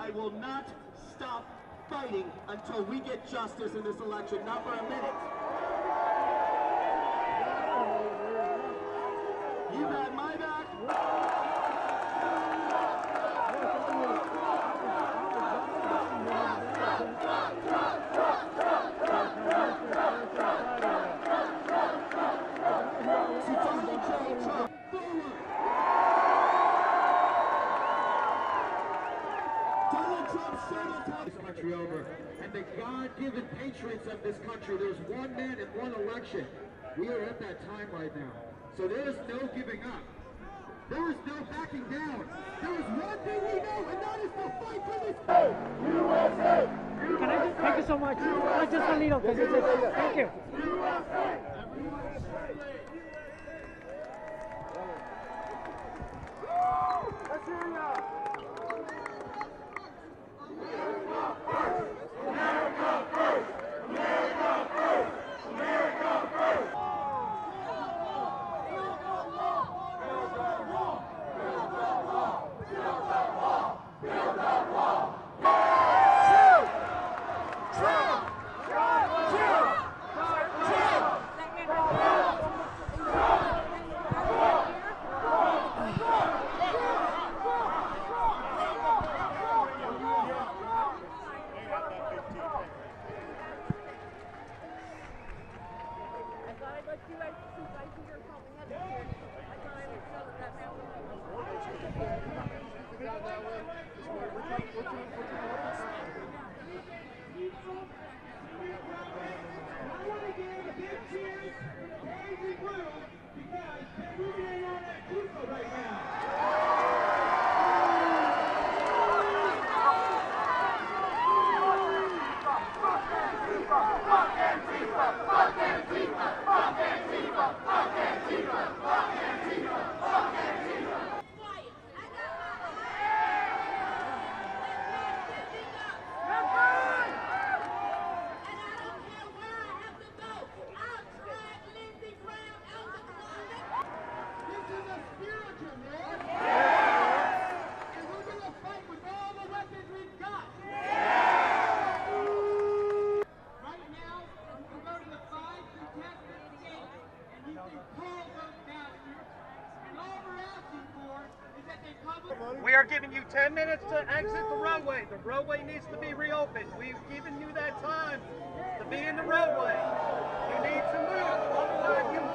I will not stop fighting until we get justice in this election, not for a minute. You've had my back. Country over, and the God-given patriots of this country. There's one man and one election. We are at that time right now. So there is no giving up. There is no backing down. There is one thing we know, and that is to fight for this. USA! Can I just thank you so much? Just a little, because thank you. USA! Let's hear ya! We are giving you 10 minutes to exit the roadway. The roadway needs to be reopened. We've given you that time to be in the roadway. You need to move. Otherwise, you